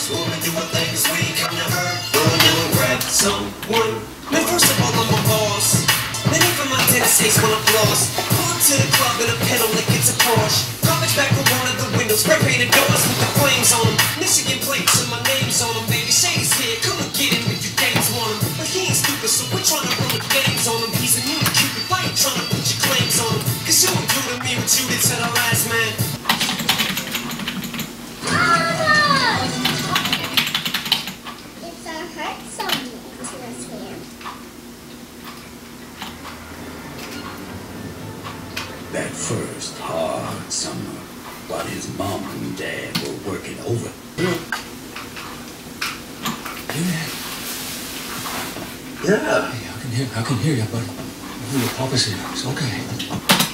girls wanna do a things we ain't come to her. Going down and grab someone. Man, first of all, I'm a boss. Man, even my tennis ace when I'm lost. Pull up to the club in a pedal like it's a Porsche. Garbage back with one of the windows, spray painted doors with the flames on them. Michigan plates and my name's on them, baby. Shady's here, come and get him if you gangs want him. But he ain't stupid, so we're trying to run the games on him. He's a new Cupid, why you trying to put your claims on him? Cause you included me what you did to the last man. It's a hurt song to us here. That first hard summer, while his mom and dad were working over. Yeah. Hey, I can hear you, buddy. Your papa's here. It's okay.